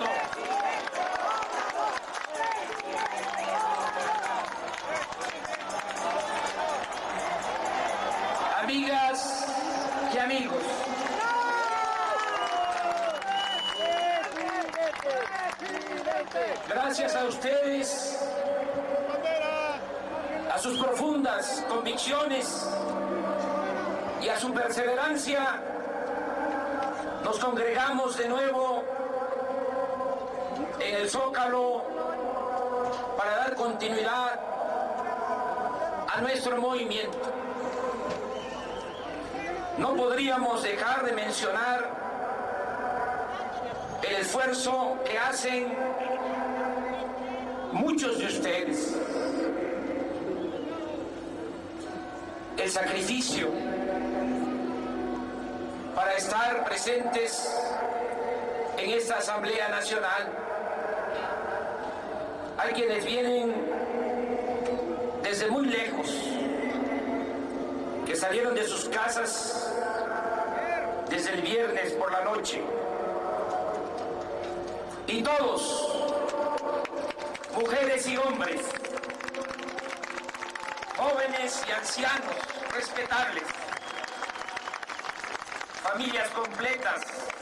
reconocimiento. Amigas y amigos, gracias a ustedes, a sus profundas convicciones y a su perseverancia, nos congregamos de nuevo en el Zócalo para dar continuidad a nuestro movimiento. No podríamos dejar de mencionar el esfuerzo que hacen muchos de ustedes, el sacrificio para estar presentes en esta Asamblea Nacional. Hay quienes vienen desde muy lejos, que salieron de sus casas desde el viernes por la noche. Y todos, mujeres y hombres, jóvenes y ancianos respetables, familias completas,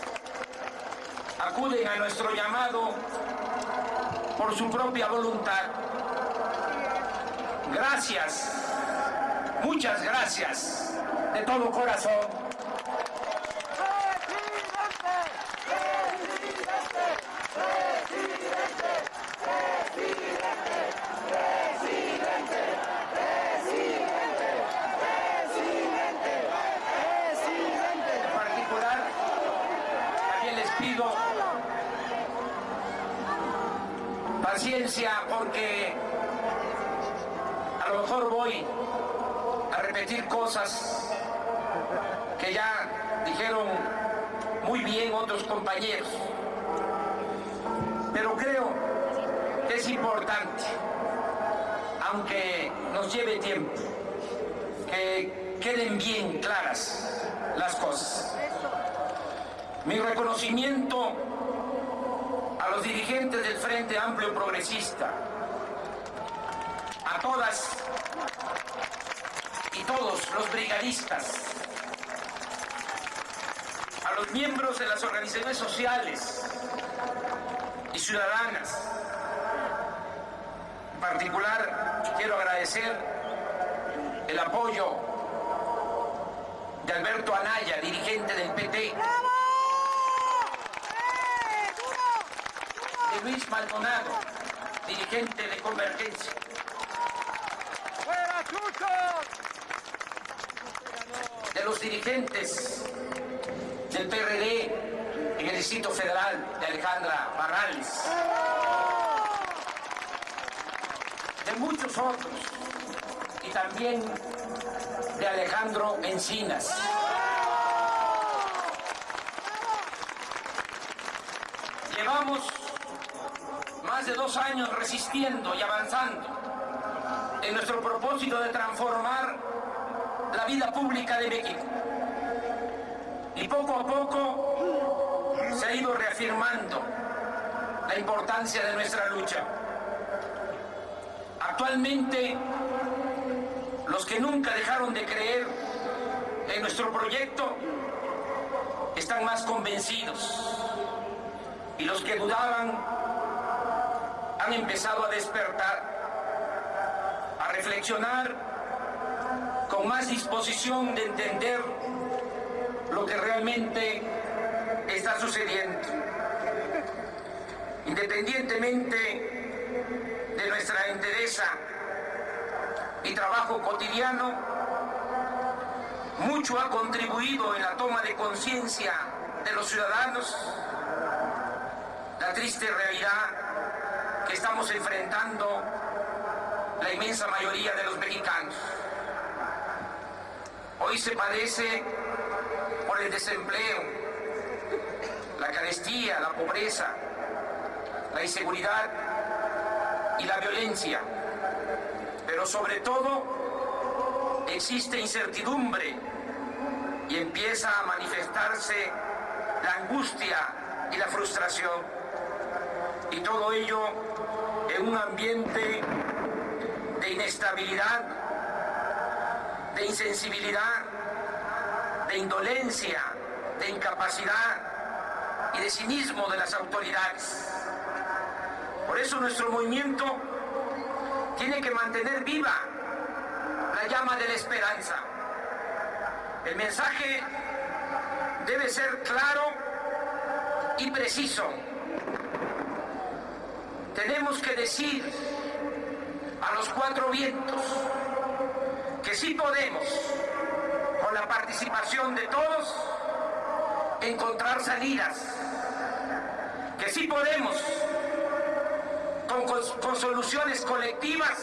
acuden a nuestro llamado por su propia voluntad. Gracias, muchas gracias, de todo corazón. Paciencia, porque a lo mejor voy a repetir cosas que ya dijeron muy bien otros compañeros, pero creo que es importante, aunque nos lleve tiempo, que queden bien claras las cosas. Mi reconocimiento a los dirigentes del Frente Amplio Progresista, a todas y todos los brigadistas, a los miembros de las organizaciones sociales y ciudadanas. En particular, quiero agradecer el apoyo de Alberto Anaya, dirigente del PT, de Luis Maldonado, dirigente de Convergencia, de los dirigentes del PRD en el Distrito Federal, de Alejandra Barrales, de muchos otros, y también de Alejandro Encinas. Llevamos más de 2 años resistiendo y avanzando en nuestro propósito de transformar la vida pública de México. Y poco a poco se ha ido reafirmando la importancia de nuestra lucha. Actualmente, los que nunca dejaron de creer en nuestro proyecto están más convencidos, y los que dudaban han empezado a despertar, a reflexionar con más disposición de entender lo que realmente está sucediendo. Independientemente de nuestra entereza y trabajo cotidiano, mucho ha contribuido en la toma de conciencia de los ciudadanos la triste realidad que estamos enfrentando la inmensa mayoría de los mexicanos. Hoy se padece por el desempleo, la carestía, la pobreza, la inseguridad y la violencia, pero sobre todo existe incertidumbre y empieza a manifestarse la angustia y la frustración. Y todo ello en un ambiente de inestabilidad, de insensibilidad, de indolencia, de incapacidad y de cinismo de las autoridades. Por eso nuestro movimiento tiene que mantener viva la llama de la esperanza. El mensaje debe ser claro y preciso. Tenemos que decir a los cuatro vientos que sí podemos, con la participación de todos, encontrar salidas, que sí podemos, con soluciones colectivas,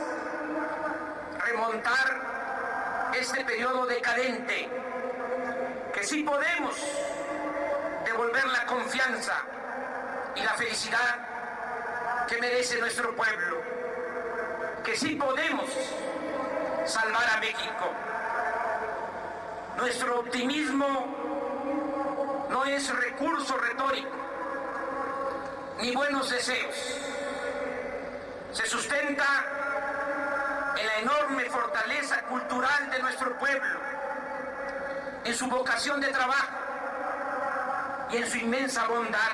remontar este periodo decadente, que sí podemos devolver la confianza y la felicidad que merece nuestro pueblo, que sí podemos salvar a México. Nuestro optimismo no es recurso retórico, ni buenos deseos. Se sustenta en la enorme fortaleza cultural de nuestro pueblo, en su vocación de trabajo y en su inmensa bondad.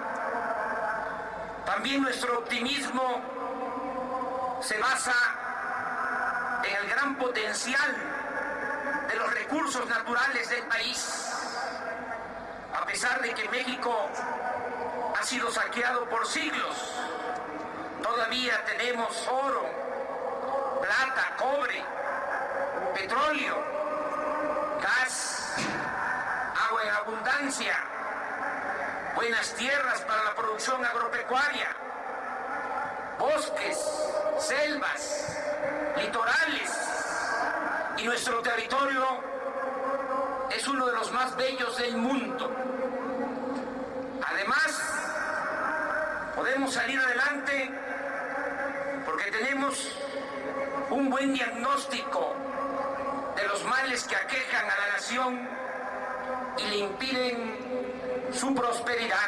También nuestro optimismo se basa en el gran potencial de los recursos naturales del país. A pesar de que México ha sido saqueado por siglos, todavía tenemos oro, plata, cobre, petróleo, gas, agua en abundancia, buenas tierras para la producción agropecuaria, bosques, selvas, litorales, y nuestro territorio es uno de los más bellos del mundo. Además, podemos salir adelante porque tenemos un buen diagnóstico de los males que aquejan a la nación y le impiden su prosperidad.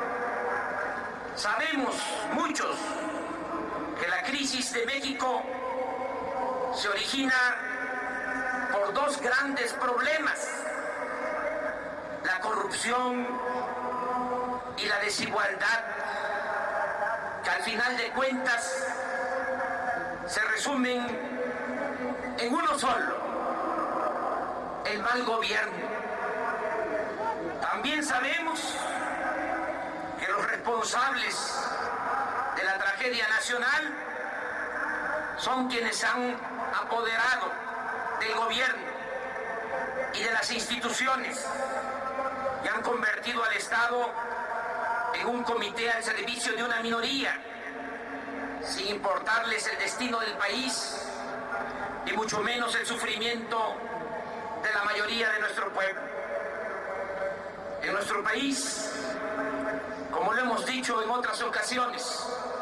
Sabemos muchos que la crisis de México se origina por dos grandes problemas: la corrupción y la desigualdad, que al final de cuentas se resumen en uno solo: el mal gobierno. También sabemos que los responsables de la tragedia nacional son quienes han apoderado del gobierno y de las instituciones y han convertido al Estado en un comité al servicio de una minoría, sin importarles el destino del país y mucho menos el sufrimiento de la mayoría de nuestro pueblo. En nuestro país, como lo hemos dicho en otras ocasiones,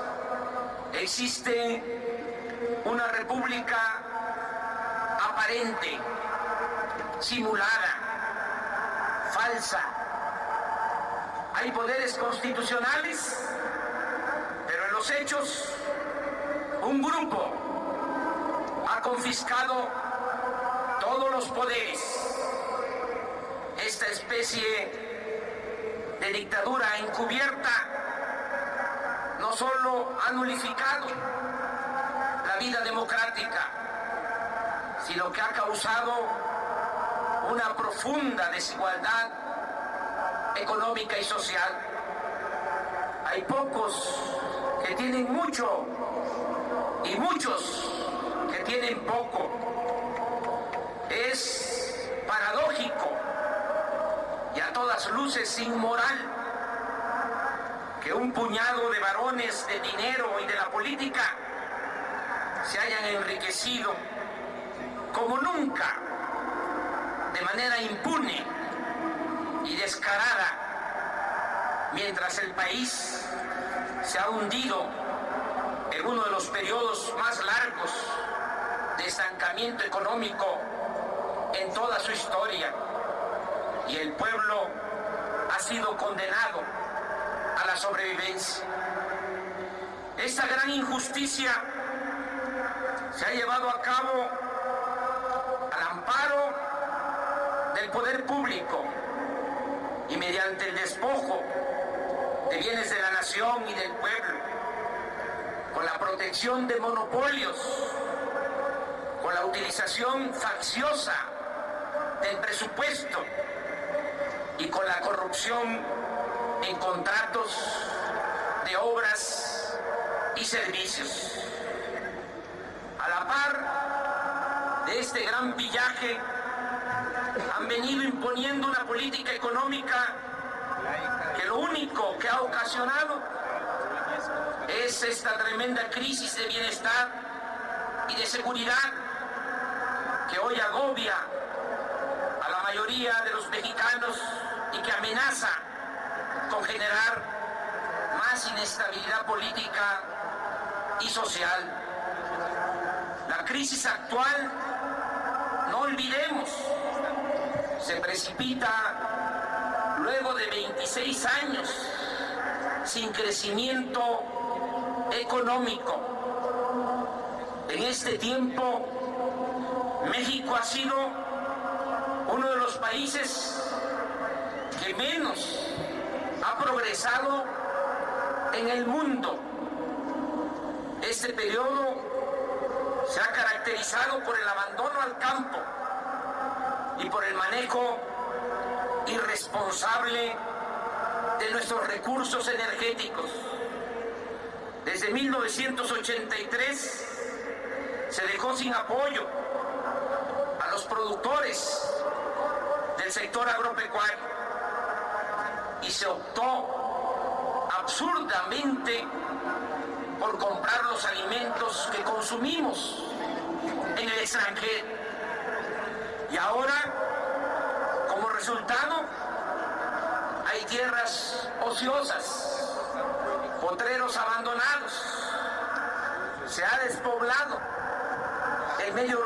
existe una república aparente, simulada, falsa. Hay poderes constitucionales, pero en los hechos un grupo ha confiscado todos los poderes. Esta especie de dictadura encubierta no solo ha nulificado la vida democrática, sino que ha causado una profunda desigualdad económica y social. Hay pocos que tienen mucho y muchos que tienen poco. Es paradójico y a todas luces inmoral que un puñado de varones de dinero y de la política se hayan enriquecido como nunca, de manera impune y descarada, mientras el país se ha hundido en uno de los periodos más largos de estancamiento económico en toda su historia, y el pueblo ha sido condenado a la sobrevivencia. Esta gran injusticia se ha llevado a cabo al amparo del poder público y mediante el despojo de bienes de la nación y del pueblo, con la protección de monopolios, con la utilización facciosa del presupuesto y con la corrupción en contratos de obras y servicios. A la par de este gran pillaje, han venido imponiendo una política económica que lo único que ha ocasionado es esta tremenda crisis de bienestar y de seguridad que hoy agobia a la mayoría de los mexicanos y que amenaza con generar más inestabilidad política y social. La crisis actual, no olvidemos, se precipita luego de 26 años sin crecimiento económico. En este tiempo, México ha sido uno de los países que menos ha progresado en el mundo. Este periodo se ha caracterizado por el abandono al campo y por el manejo irresponsable de nuestros recursos energéticos. Desde 1983 se dejó sin apoyo a los productores del sector agropecuario y se optó absurdamente por comprar los alimentos que consumimos en el extranjero. Y ahora, como resultado, hay tierras ociosas, potreros abandonados, se ha despoblado el medio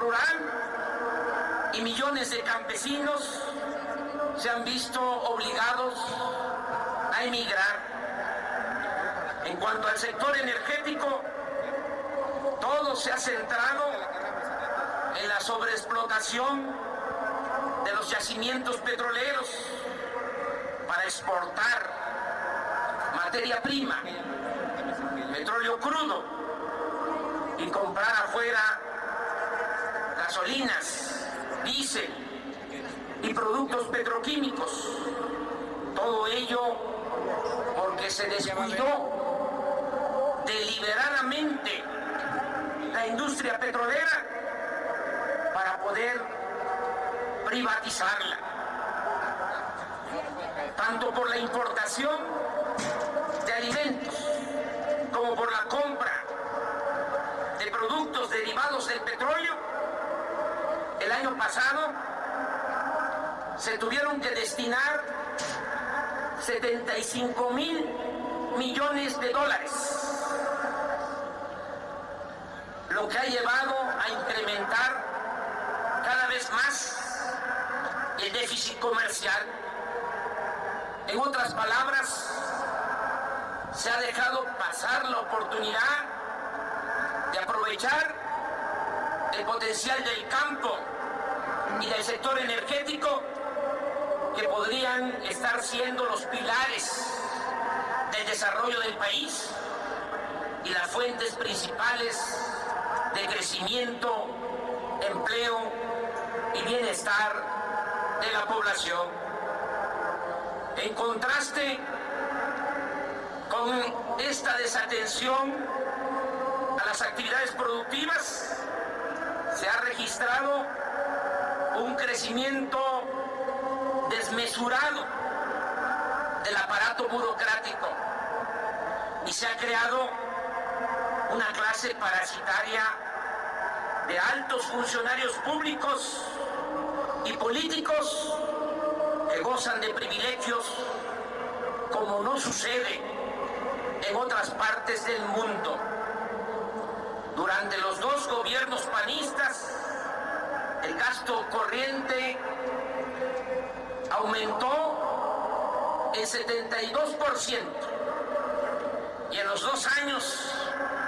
rural y millones de campesinos se han visto obligados a emigrar. En cuanto al sector energético, todo se ha centrado en la sobreexplotación de los yacimientos petroleros para exportar materia prima, petróleo crudo, y comprar afuera gasolinas, diésel y productos petroquímicos. Todo ello porque se descuidó deliberadamente la industria petrolera para poder privatizarla, tanto por la importación de alimentos como por la compra de productos derivados del petróleo. El año pasado se tuvieron que destinar 75.000 millones de dólares, lo que ha llevado a incrementar cada vez más el déficit comercial. En otras palabras, se ha dejado pasar la oportunidad de aprovechar el potencial del campo y del sector energético, que podrían estar siendo los pilares del desarrollo del país y las fuentes principales de crecimiento, empleo y bienestar de la población. En contraste con esta desatención a las actividades productivas, se ha registrado un crecimiento desmesurado del aparato burocrático y se ha creado una clase parasitaria de altos funcionarios públicos y políticos que gozan de privilegios como no sucede en otras partes del mundo. Durante los dos gobiernos panistas, el gasto corriente aumentó en 72% y en los 2 años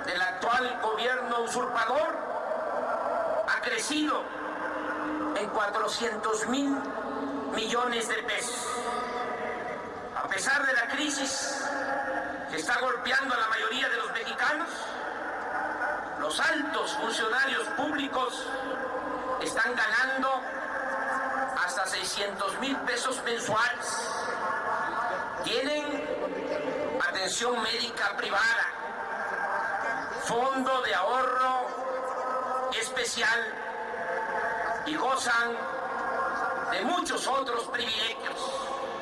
del actual gobierno usurpador ha crecido en 400.000 millones de pesos. A pesar de la crisis que está golpeando a la mayoría de los mexicanos, los altos funcionarios públicos están ganando hasta 600,000 pesos mensuales. Tienen atención médica privada, fondo de ahorro especial y gozan de muchos otros privilegios.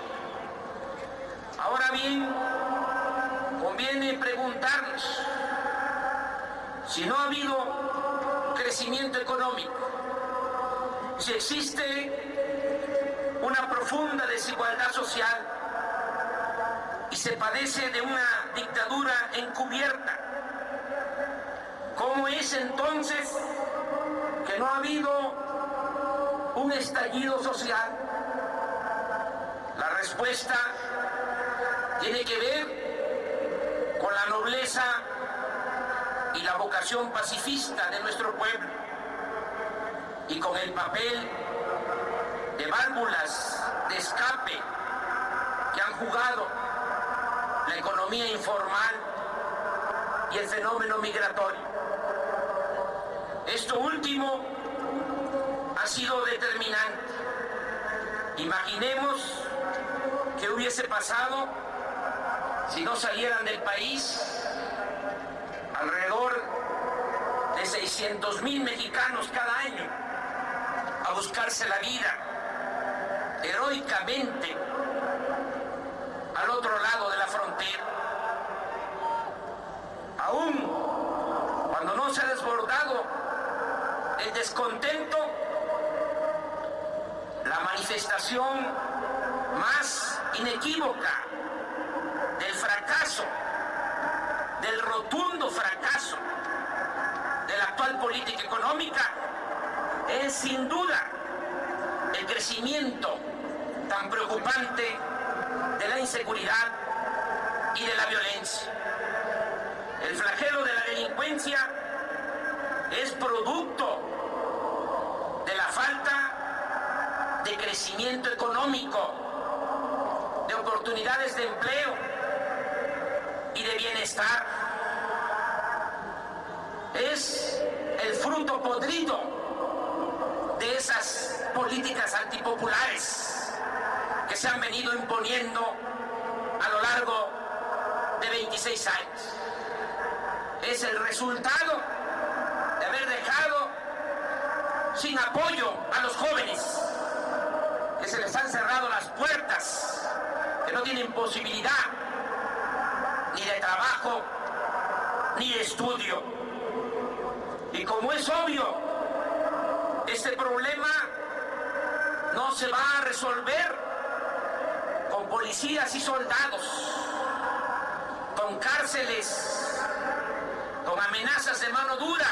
Ahora bien, conviene preguntarnos si no ha habido crecimiento económico, si existe una profunda desigualdad social y se padece de una dictadura encubierta. ¿Cómo es entonces que no ha habido un estallido social? La respuesta tiene que ver con la nobleza y la vocación pacifista de nuestro pueblo y con el papel de válvulas de escape que han jugado la economía informal y el fenómeno migratorio. Esto último ha sido determinante. Imaginemos qué hubiese pasado si no salieran del país alrededor de 600,000 mexicanos cada año a buscarse la vida heroicamente al otro lado de la frontera. Aún cuando no se ha desbordado el descontento, la manifestación más inequívoca del fracaso, del rotundo fracaso de la actual política económica es sin duda el crecimiento tan preocupante de la inseguridad y de la violencia. El flagelo de la delincuencia es producto de la falta de crecimiento económico, de oportunidades de empleo y de bienestar. Es el fruto podrido de esas políticas antipopulares que se han venido imponiendo a lo largo de 26 años. Es el resultado de haber dejado sin apoyo a los jóvenes, que se les han cerrado las puertas, que no tienen posibilidad ni de trabajo ni de estudio. Y como es obvio, este problema no se va a resolver con policías y soldados, con cárceles, con amenazas de mano dura,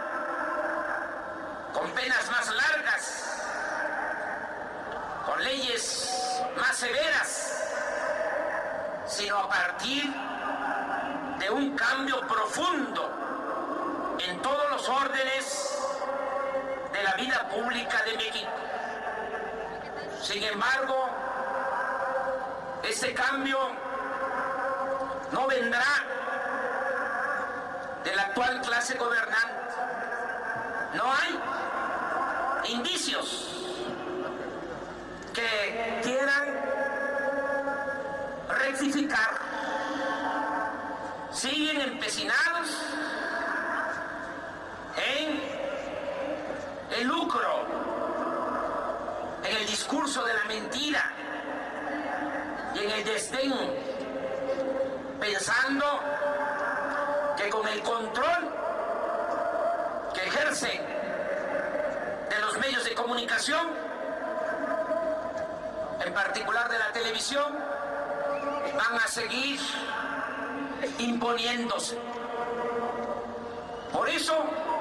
con penas más largas, con leyes más severas, sino a partir de un cambio profundo en todos los órdenes de la vida pública de México. Sin embargo, ese cambio no vendrá de la actual clase gobernante. No hay indicios que quieran rectificar. Siguen empecinados en el lucro, en el discurso de la mentira y en el desdén, pensando que con el control que ejercen de los medios de comunicación, en particular de la televisión, van a seguir imponiéndose. Por eso,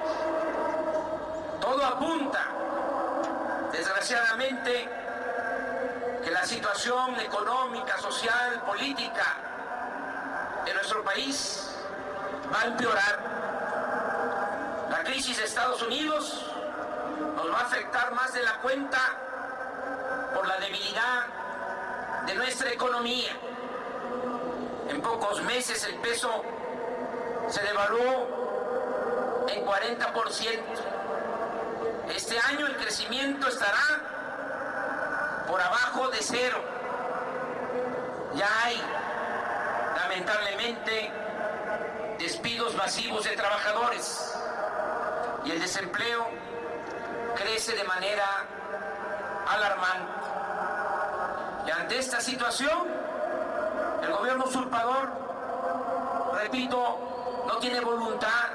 todo apunta, desgraciadamente, que la situación económica, social, política de nuestro país va a empeorar. La crisis de Estados Unidos nos va a afectar más de la cuenta por la debilidad de nuestra economía. En pocos meses el peso se devaluó en 40%. Este año el crecimiento estará por abajo de cero. Ya hay, lamentablemente, despidos masivos de trabajadores y el desempleo crece de manera alarmante. Y ante esta situación, el gobierno usurpador, repito, no tiene voluntad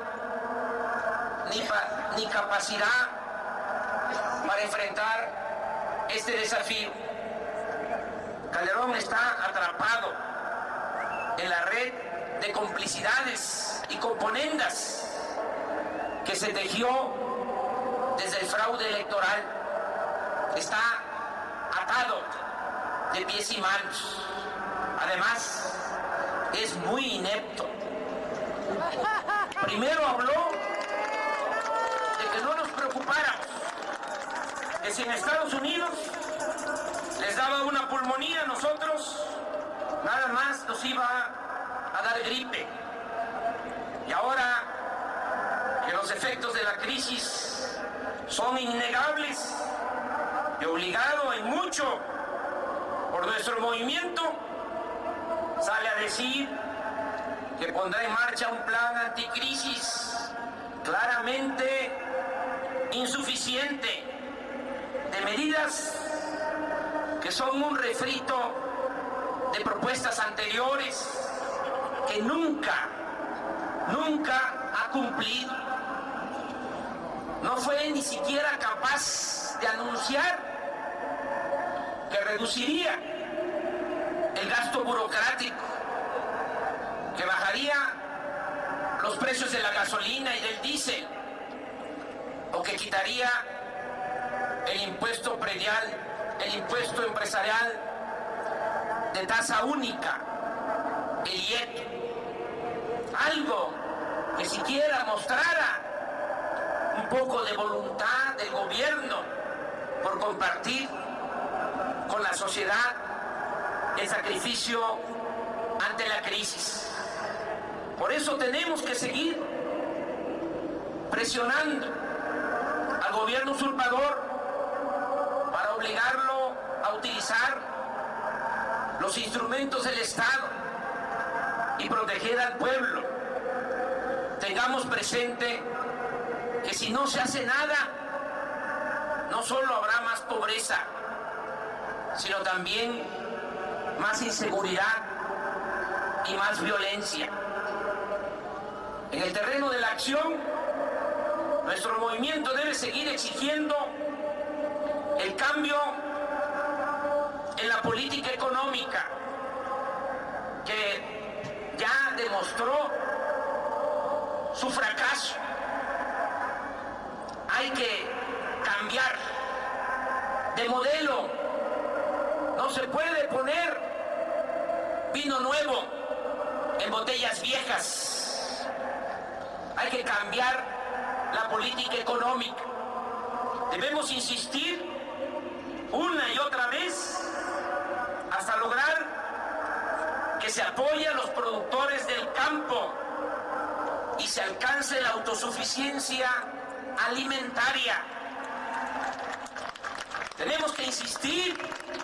ni capacidad para enfrentar este desafío. Calderón está atrapado en la red de complicidades y componendas que se tejió desde el fraude electoral. Está atado de pies y manos. Además, es muy inepto. Primero habló de que no nos preocupáramos, que si en Estados Unidos les daba una pulmonía, nosotros nada más nos iba a dar gripe. Y ahora que los efectos de la crisis son innegables y obligado en mucho por nuestro movimiento, sale a decir que pondrá en marcha un plan anticrisis claramente insuficiente, de medidas que son un refrito de propuestas anteriores que nunca ha cumplido. No fue ni siquiera capaz de anunciar que reduciría el gasto burocrático, que bajaría los precios de la gasolina y del diésel, o que quitaría el impuesto predial, el impuesto empresarial de tasa única, el IET. Algo que siquiera mostrara un poco de voluntad del gobierno por compartir con la sociedad el sacrificio ante la crisis. Por eso tenemos que seguir presionando al gobierno usurpador para obligarlo a utilizar los instrumentos del Estado y proteger al pueblo. Tengamos presente que si no se hace nada, no solo habrá más pobreza, sino también más inseguridad y más violencia. En el terreno de la acción, nuestro movimiento debe seguir exigiendo el cambio en la política económica, que ya demostró su fracaso. Hay que cambiar de modelo. No se puede poner vino nuevo en botellas viejas. Hay que cambiar la política económica. Debemos insistir una y otra vez hasta lograr que se apoye a los productores del campo y se alcance la autosuficiencia alimentaria. Tenemos que insistir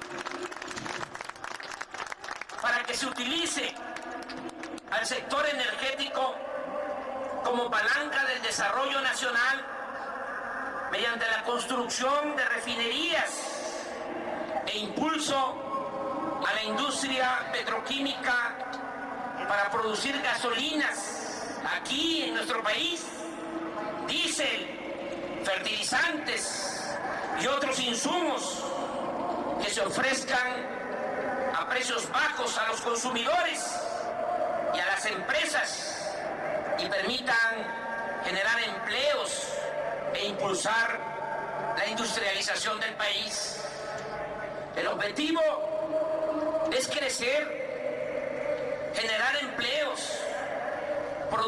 para que se utilice al sector energético como palanca del desarrollo nacional mediante la construcción de refinerías e impulso a la industria petroquímica para producir gasolinas aquí en nuestro país, diésel, fertilizantes y otros insumos que se ofrezcan a precios bajos a los consumidores y a las empresas y permitan generar empleos e impulsar la industrialización del país. El objetivo es crecer, generar empleos, producir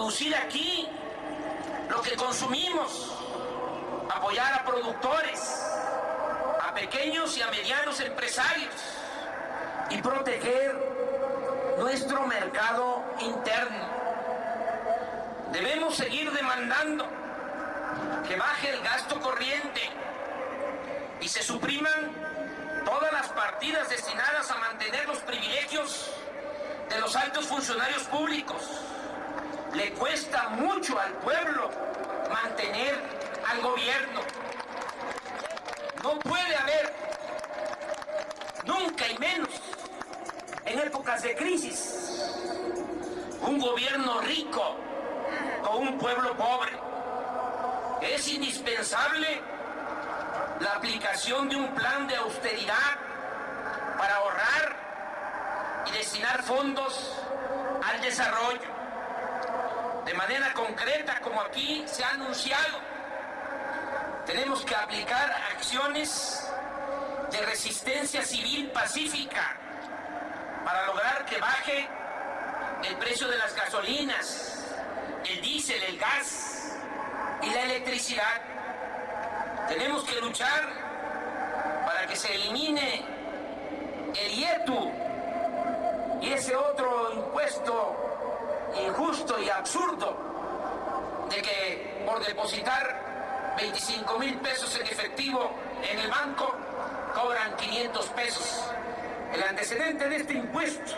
producir aquí lo que consumimos, apoyar a productores, a pequeños y a medianos empresarios y proteger nuestro mercado interno. Debemos seguir demandando que baje el gasto corriente y se supriman todas las partidas destinadas a mantener los privilegios de los altos funcionarios públicos. Le cuesta mucho al pueblo mantener al gobierno. No puede haber, nunca y menos en épocas de crisis, un gobierno rico con un pueblo pobre. Es indispensable la aplicación de un plan de austeridad para ahorrar y destinar fondos al desarrollo. De manera concreta, como aquí se ha anunciado, tenemos que aplicar acciones de resistencia civil pacífica para lograr que baje el precio de las gasolinas, el diésel, el gas y la electricidad. Tenemos que luchar para que se elimine el IETU y ese otro impuesto injusto y absurdo de que por depositar 25,000 pesos en efectivo en el banco cobran 500 pesos. El antecedente de este impuesto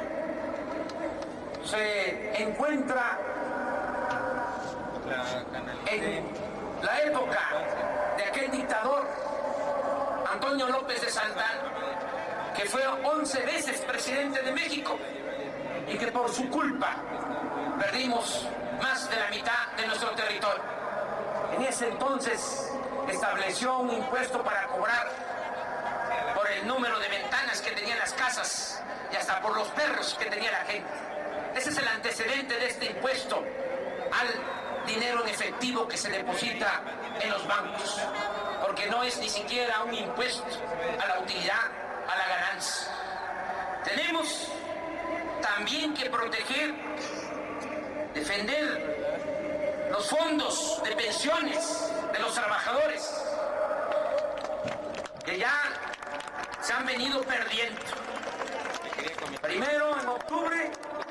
se encuentra en la época de aquel dictador Antonio López de Santana, que fue 11 veces presidente de México y que por su culpa perdimos más de la mitad de nuestro territorio. En ese entonces estableció un impuesto para cobrar por el número de ventanas que tenían las casas y hasta por los perros que tenía la gente. Ese es el antecedente de este impuesto al dinero en efectivo que se deposita en los bancos, porque no es ni siquiera un impuesto a la utilidad, a la ganancia. Tenemos también que proteger, defender los fondos de pensiones de los trabajadores, que ya se han venido perdiendo. Primero, en octubre,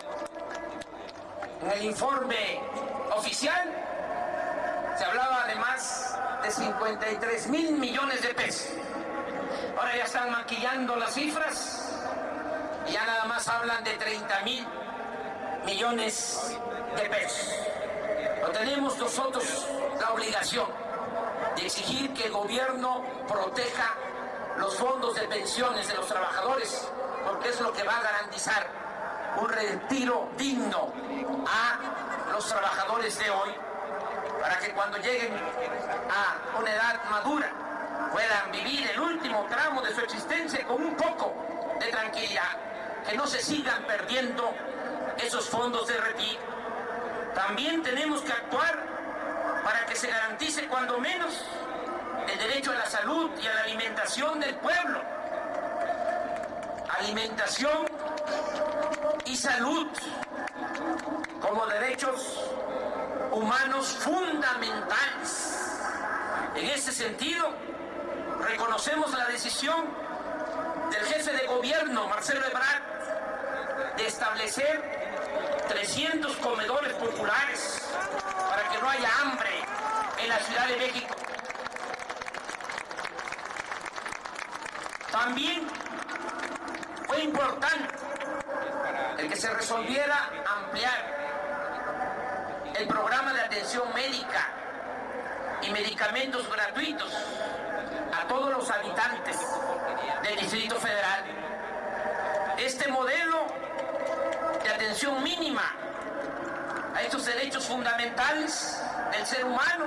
en el informe oficial, se hablaba de más de 53,000 millones de pesos. Ahora ya están maquillando las cifras y ya nada más hablan de 30,000 millones de pesos. Pero tenemos nosotros la obligación de exigir que el gobierno proteja los fondos de pensiones de los trabajadores, porque es lo que va a garantizar un retiro digno a los trabajadores de hoy, para que cuando lleguen a una edad madura puedan vivir el último tramo de su existencia con un poco de tranquilidad, que no se sigan perdiendo esos fondos de retiro. También tenemos que actuar para que se garantice cuando menos el derecho a la salud y a la alimentación del pueblo. Alimentación y salud como derechos humanos fundamentales. En este sentido, reconocemos la decisión del jefe de gobierno, Marcelo Ebrard, de establecer 300 comedores populares para que no haya hambre en la Ciudad de México. También fue importante el que se resolviera ampliar el programa de atención médica y medicamentos gratuitos a todos los habitantes del Distrito Federal. Este modelo de atención mínima a estos derechos fundamentales del ser humano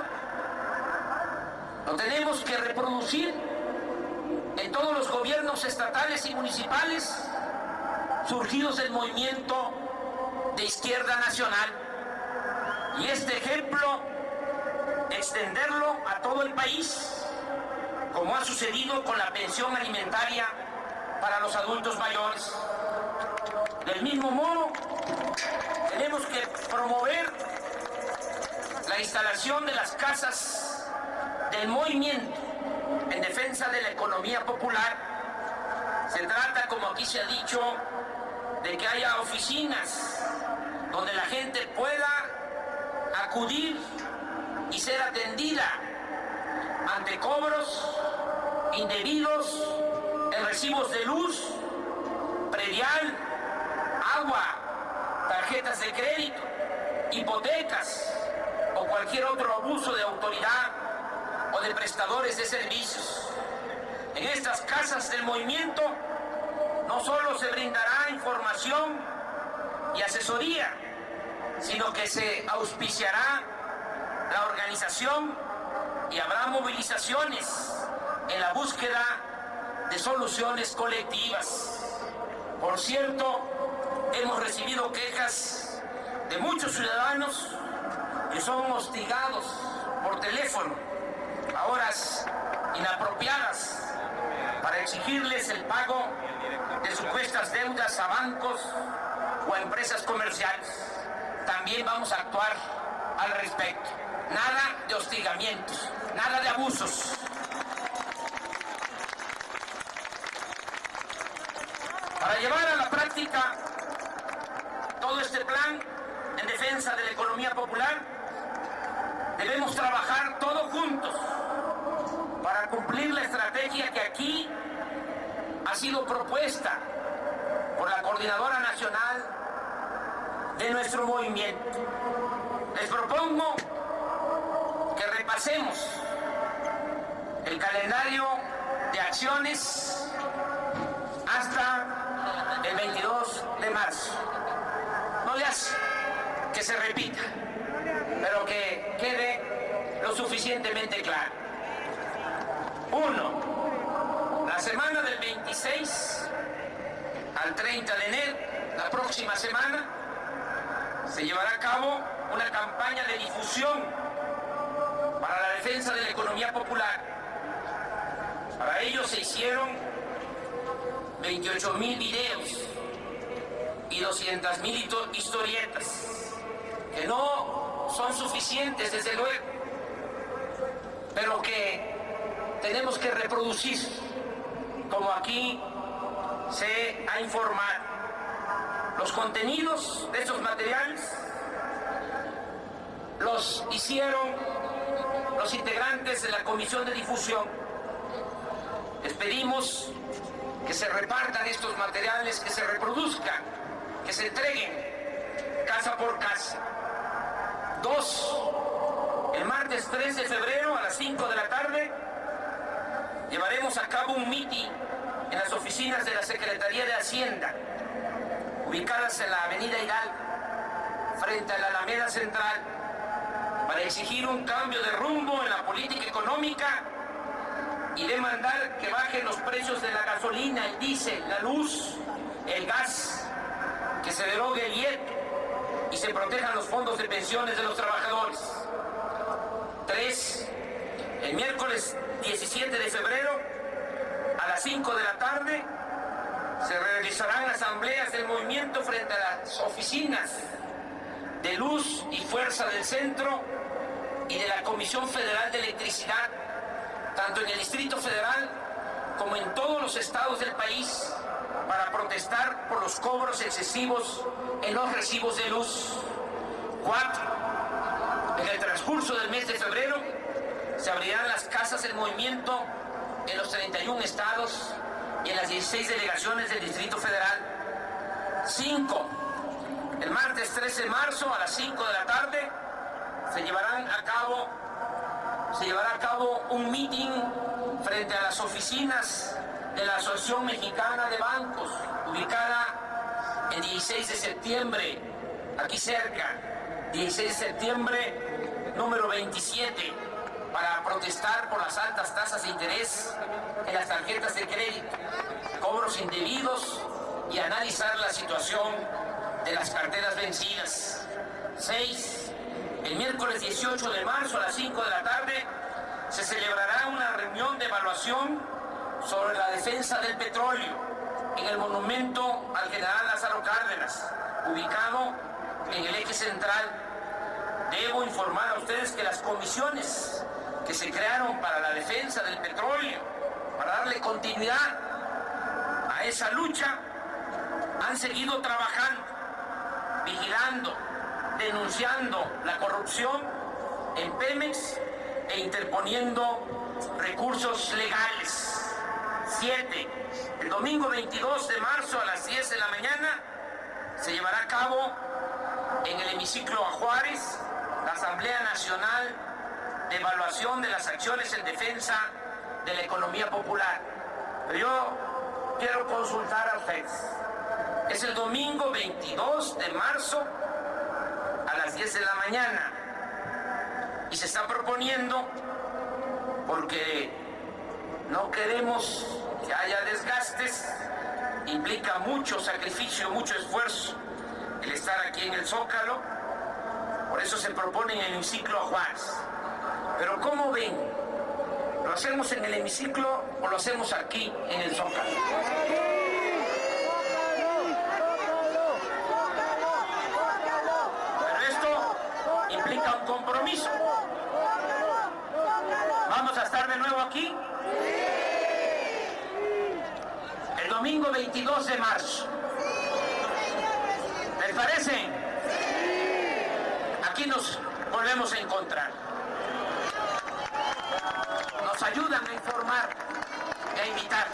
lo tenemos que reproducir en todos los gobiernos estatales y municipales surgidos del movimiento de izquierda nacional. Y este ejemplo, extenderlo a todo el país, como ha sucedido con la pensión alimentaria para los adultos mayores. Del mismo modo, tenemos que promover la instalación de las casas del movimiento en defensa de la economía popular. Se trata, como aquí se ha dicho, de que haya oficinas donde la gente pueda acudir y ser atendida ante cobros indebidos en recibos de luz, predial, agua, tarjetas de crédito, hipotecas o cualquier otro abuso de autoridad o de prestadores de servicios. En estas casas del movimiento no solo se brindará información y asesoría, sino que se auspiciará la organización y habrá movilizaciones en la búsqueda de soluciones colectivas. Por cierto, hemos recibido quejas de muchos ciudadanos que son hostigados por teléfono a horas inapropiadas para exigirles el pago de supuestas deudas a bancos o a empresas comerciales. También vamos a actuar al respecto. Nada de hostigamientos, nada de abusos. Para llevar a la práctica todo este plan en defensa de la economía popular, debemos trabajar todos juntos para cumplir la estrategia que aquí ha sido propuesta por la Coordinadora Nacional de nuestro movimiento. Les propongo que repasemos el calendario de acciones hasta el 22 de marzo. No le hace que se repita, pero que quede lo suficientemente claro. 1. La semana del 26 al 30 de enero, la próxima semana, se llevará a cabo una campaña de difusión para la defensa de la economía popular. Para ello se hicieron 28,000 videos y 200,000 historietas, que no son suficientes, desde luego, pero que tenemos que reproducir, como aquí se ha informado. Los contenidos de estos materiales los hicieron los integrantes de la Comisión de Difusión. Les pedimos que se repartan estos materiales, que se reproduzcan, que se entreguen casa por casa. 2. El martes 3 de febrero a las 5 de la tarde llevaremos a cabo un mitin en las oficinas de la Secretaría de Hacienda, ubicadas en la Avenida Hidalgo, frente a la Alameda Central, para exigir un cambio de rumbo en la política económica y demandar que bajen los precios de la gasolina, el diésel, la luz, el gas, que se derogue el IEP y se protejan los fondos de pensiones de los trabajadores. 3. El miércoles 17 de febrero a las 5 de la tarde se realizarán asambleas del movimiento frente a las oficinas de Luz y Fuerza del Centro y de la Comisión Federal de Electricidad, tanto en el Distrito Federal como en todos los estados del país, para protestar por los cobros excesivos en los recibos de luz. 4. En el transcurso del mes de febrero se abrirán las casas del movimiento en los 31 estados y en las 16 delegaciones del Distrito Federal. 5. El martes 13 de marzo a las 5 de la tarde se llevará a cabo un meeting frente a las oficinas de la Asociación Mexicana de Bancos, ubicada en 16 de septiembre, aquí cerca, 16 de septiembre, número 27, para protestar por las altas tasas de interés en las tarjetas de crédito, cobros indebidos y analizar la situación de las carteras vencidas. 6. El miércoles 18 de marzo a las 5 de la tarde se celebrará una reunión de evaluación sobre la defensa del petróleo en el monumento al general Lázaro Cárdenas, ubicado en el eje central debo informar a ustedes que las comisiones que se crearon para la defensa del petróleo, para darle continuidad a esa lucha, han seguido trabajando, vigilando, denunciando la corrupción en Pemex e interponiendo recursos legales. 7. El domingo 22 de marzo a las 10 de la mañana se llevará a cabo en el hemiciclo a Juárez la Asamblea Nacional de Evaluación de las Acciones en Defensa de la Economía Popular. Pero yo quiero consultar a ustedes. Es el domingo 22 de marzo a las 10 de la mañana y se está proponiendo porque no queremos que haya desgastes, implica mucho sacrificio, mucho esfuerzo el estar aquí en el Zócalo, por eso se propone en el hemiciclo a Juárez. Pero ¿cómo ven? ¿Lo hacemos en el hemiciclo o lo hacemos aquí en el Zócalo? Pero esto implica un compromiso. ¿Vamos a estar de nuevo aquí? El domingo 22 de marzo. ¿Les parece? Aquí nos volvemos a encontrar. Nos ayudan a informar y a invitar.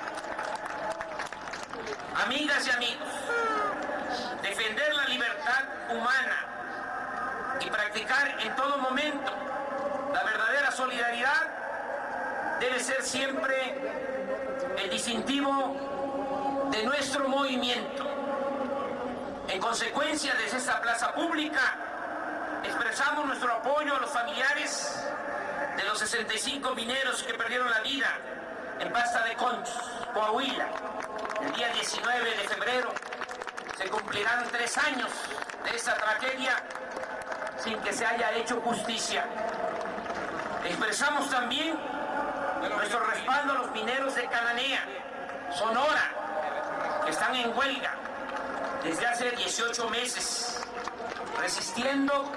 Amigas y amigos, defender la libertad humana y practicar en todo momento la verdadera solidaridad debe ser siempre el distintivo de nuestro movimiento. En consecuencia, desde esta plaza pública expresamos nuestro apoyo a los familiares de los 65 mineros que perdieron la vida en Basta de Conchos, Coahuila. El día 19 de febrero se cumplirán 3 años de esta tragedia sin que se haya hecho justicia. Expresamos también nuestro respaldo a los mineros de Cananea, Sonora, que están en huelga desde hace 18 meses, resistiendo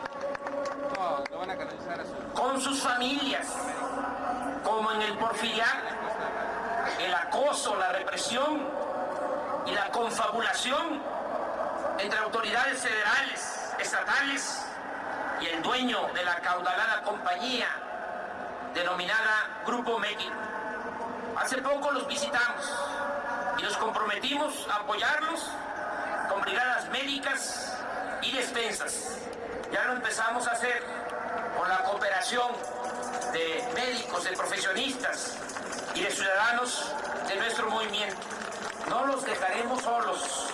con sus familias, como en el Porfiriato, el acoso, la represión y la confabulación entre autoridades federales, estatales y el dueño de la acaudalada compañía denominada Grupo México. Hace poco los visitamos y nos comprometimos a apoyarlos con brigadas médicas y despensas. Ya lo empezamos a hacer con la cooperación de médicos, de profesionistas y de ciudadanos de nuestro movimiento. No los dejaremos solos.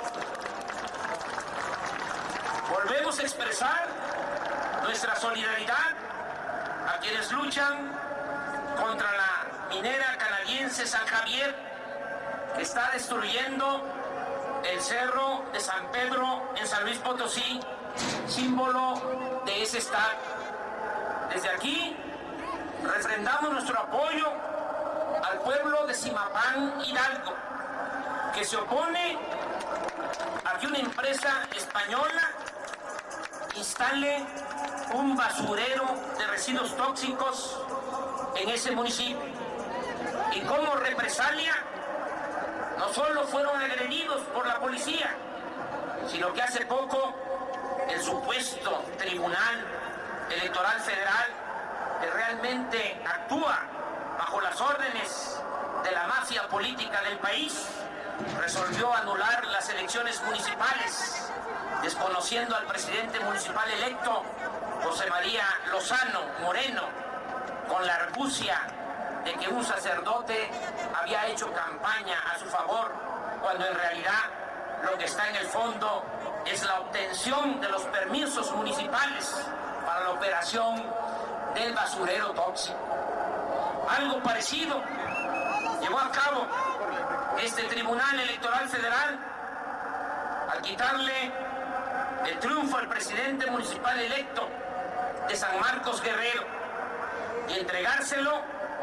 Volvemos a expresar nuestra solidaridad a quienes luchan contra la minera canadiense San Javier, que está destruyendo el cerro de San Pedro en San Luis Potosí, símbolo de ese estado. Desde aquí refrendamos nuestro apoyo al pueblo de Zimapán, Hidalgo, que se opone a que una empresa española instale un basurero de residuos tóxicos en ese municipio. Y como represalia, no solo fueron agredidos por la policía, sino que hace poco el supuesto Tribunal Electoral Federal, que realmente actúa bajo las órdenes de la mafia política del país, resolvió anular las elecciones municipales, desconociendo al presidente municipal electo, José María Lozano Moreno, con la argucia de que un sacerdote había hecho campaña a su favor, cuando en realidad lo que está en el fondo es la obtención de los permisos municipales para la operación del basurero tóxico. Algo parecido llevó a cabo este Tribunal Electoral Federal al quitarle el triunfo al presidente municipal electo de San Marcos Guerrero y entregárselo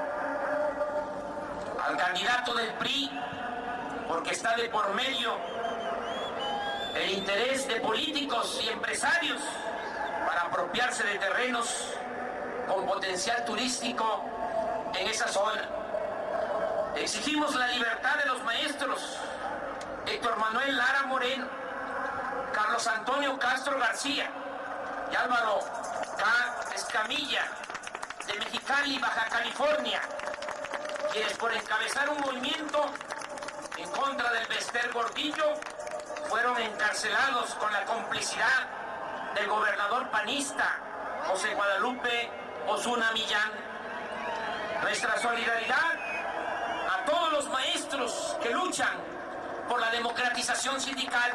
al candidato del PRI, porque está de por medio el interés de políticos y empresarios para apropiarse de terrenos con potencial turístico en esa zona. Exigimos la libertad de los maestros Héctor Manuel Lara Moreno, Carlos Antonio Castro García y Álvaro K. Escamilla, de Mexicali, Baja California, quienes por encabezar un movimiento en contra del Bester Gordillo fueron encarcelados con la complicidad del gobernador panista José Guadalupe Osuna Millán. Nuestra solidaridad a todos los maestros que luchan por la democratización sindical,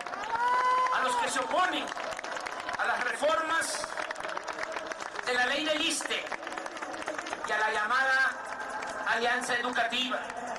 a los que se oponen a las reformas de la ley del ISSSTE y a la llamada Alianza Educativa.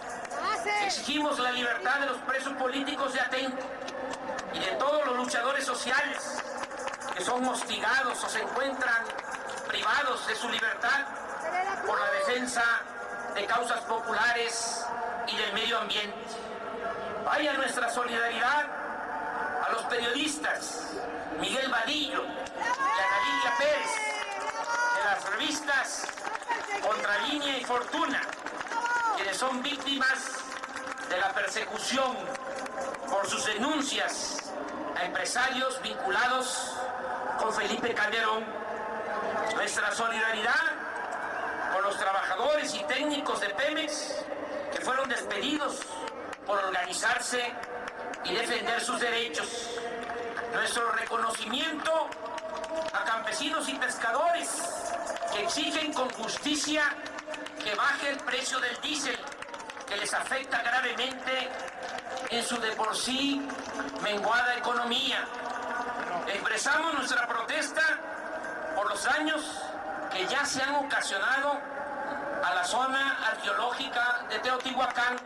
Exigimos la libertad de los presos políticos de Atenco y de todos los luchadores sociales que son hostigados o se encuentran privados de su libertad por la defensa de causas populares y del medio ambiente. Vaya nuestra solidaridad a los periodistas Miguel Vadillo y Ana Lidia Pérez de las revistas Contralínea y Fortuna, quienes son víctimas de la persecución por sus denuncias a empresarios vinculados con Felipe Calderón. Nuestra solidaridad con los trabajadores y técnicos de Pemex que fueron despedidos por organizarse y defender sus derechos. Nuestro reconocimiento a campesinos y pescadores que exigen con justicia que baje el precio del diésel, que les afecta gravemente en su de por sí menguada economía. Expresamos nuestra protesta por los daños que ya se han ocasionado a la zona arqueológica de Teotihuacán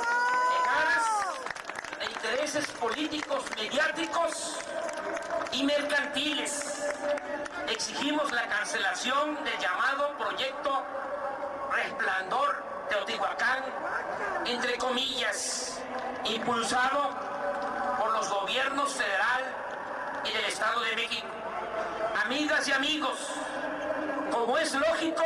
en aras de intereses políticos, mediáticos y mercantiles. Exigimos la cancelación del llamado proyecto Resplandor Teotihuacán, entre comillas, impulsado por los gobiernos federal y del Estado de México. Amigas y amigos, como es lógico,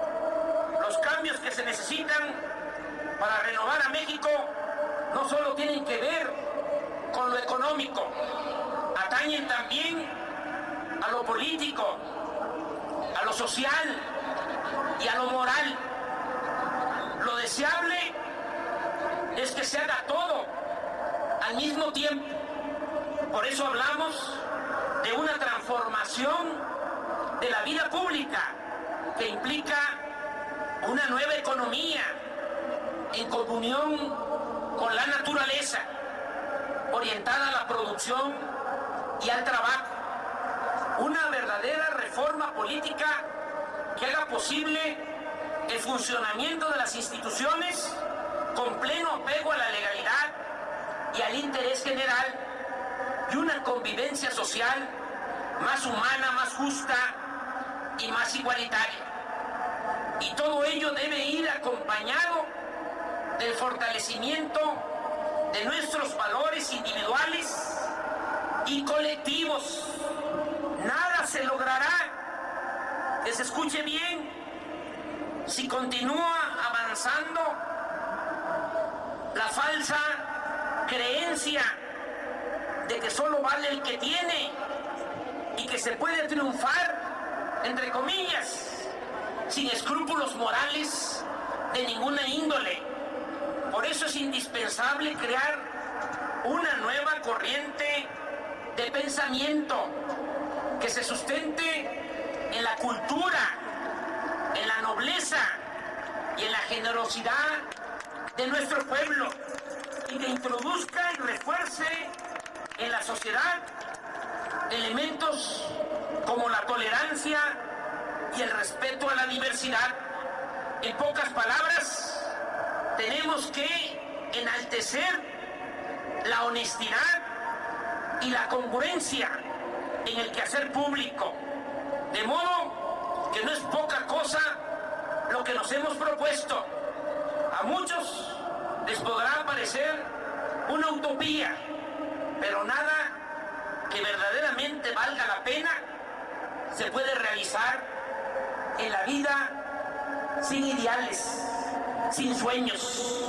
los cambios que se necesitan para renovar a México no solo tienen que ver con lo económico, atañen también a lo político, a lo social y a lo moral. Lo deseable es que se haga todo al mismo tiempo. Por eso hablamos de una transformación de la vida pública que implica una nueva economía en comunión con la naturaleza, orientada a la producción y al trabajo. Una verdadera reforma política que haga posible el funcionamiento de las instituciones con pleno apego a la legalidad y al interés general, y una convivencia social más humana, más justa y más igualitaria. Y todo ello debe ir acompañado del fortalecimiento de nuestros valores individuales y colectivos. Nada se logrará, que se escuche bien, si continúa avanzando la falsa creencia de que solo vale el que tiene y que se puede triunfar, entre comillas, sin escrúpulos morales de ninguna índole. Por eso es indispensable crear una nueva corriente de pensamiento que se sustente en la cultura, en la nobleza y en la generosidad de nuestro pueblo, y que introduzca y refuerce en la sociedad elementos como la tolerancia y el respeto a la diversidad. En pocas palabras, tenemos que enaltecer la honestidad y la congruencia en el quehacer público, de modo que no es poca cosa lo que nos hemos propuesto. A muchos les podrá parecer una utopía, pero nada que verdaderamente valga la pena se puede realizar en la vida sin ideales, sin sueños.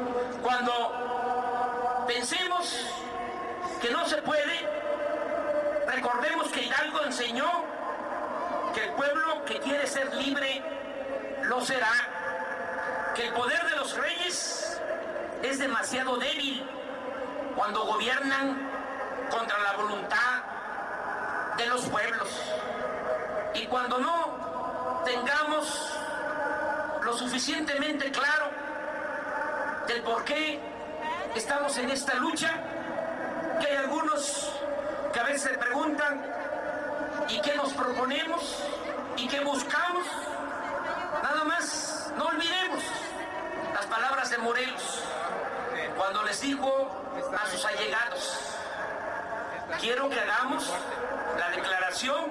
Cuando pensemos que no se puede, recordemos que Hidalgo enseñó que el pueblo que quiere ser libre lo será, que el poder de los reyes es demasiado débil cuando gobiernan contra la voluntad de los pueblos. Y cuando no tengamos lo suficientemente claro del por qué estamos en esta lucha, que hay algunos que a veces se preguntan ¿y qué nos proponemos? ¿Y qué buscamos? Nada más, no olvidemos las palabras de Morelos cuando les dijo a sus allegados: quiero que hagamos la declaración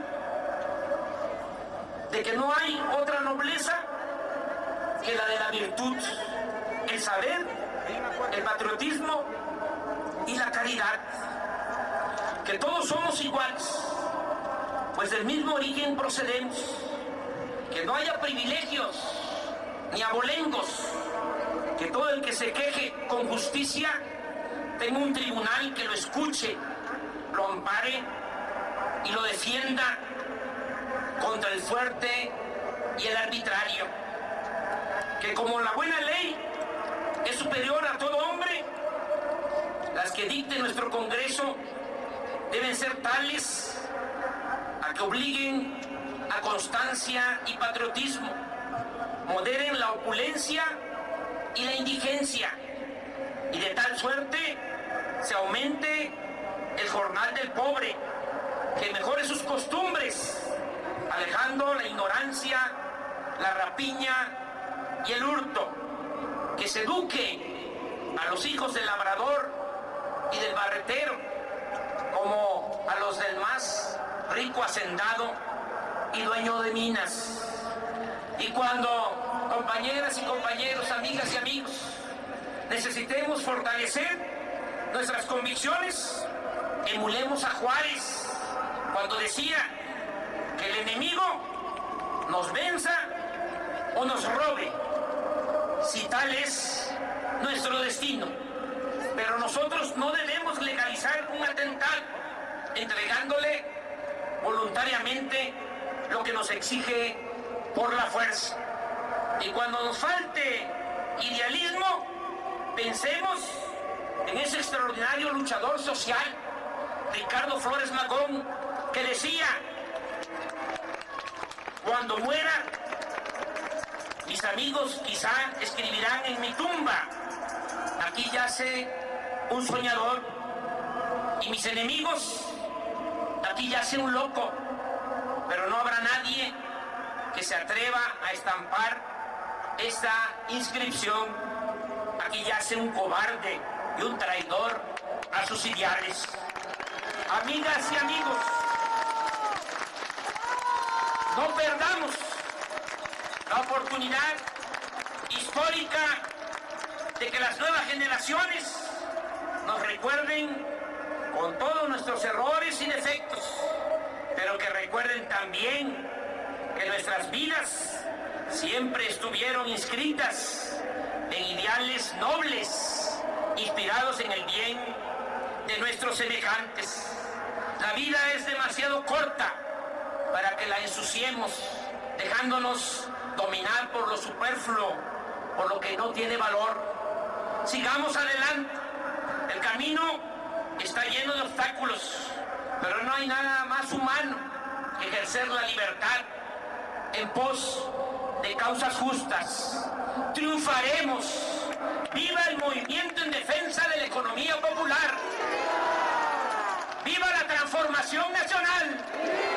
de que no hay otra nobleza que la de la virtud, el saber, el patriotismo y la caridad, que todos somos iguales, pues del mismo origen procedemos, que no haya privilegios ni abolengos, que todo el que se queje con justicia tenga un tribunal que lo escuche, lo ampare y lo defienda contra el fuerte y el arbitrario, que como la buena ley es superior a todo hombre, las que dicte nuestro Congreso deben ser tales a que obliguen a constancia y patriotismo, moderen la opulencia y la indigencia, y de tal suerte se aumente el jornal del pobre, que mejore sus costumbres, alejando la ignorancia, la rapiña y el hurto, que se eduque a los hijos del labrador y del barretero como a los del más rico hacendado y dueño de minas. Y cuando, compañeras y compañeros, amigas y amigos, necesitemos fortalecer nuestras convicciones, emulemos a Juárez cuando decía que el enemigo nos venza o nos robe, si tal es nuestro destino. Pero nosotros no debemos legalizar un atentado entregándole voluntariamente lo que nos exige por la fuerza. Y cuando nos falte idealismo, pensemos en ese extraordinario luchador social, Ricardo Flores Magón, que decía: cuando muera, mis amigos quizá escribirán en mi tumba: aquí yace un soñador, y mis enemigos: aquí yace un loco. Pero no habrá nadie que se atreva a estampar esta inscripción: aquí yace un cobarde y un traidor a sus ideales. Amigas y amigos, no perdamos la oportunidad histórica de que las nuevas generaciones nos recuerden con todos nuestros errores y defectos, pero que recuerden también que nuestras vidas siempre estuvieron inscritas en ideales nobles, inspirados en el bien de nuestros semejantes. La vida es demasiado corta para que la ensuciemos, dejándonos dominar por lo superfluo, por lo que no tiene valor. Sigamos adelante. El camino está lleno de obstáculos, pero no hay nada más humano que ejercer la libertad en pos de causas justas. Triunfaremos. ¡Viva el movimiento en defensa de la economía popular! ¡Viva la transformación nacional!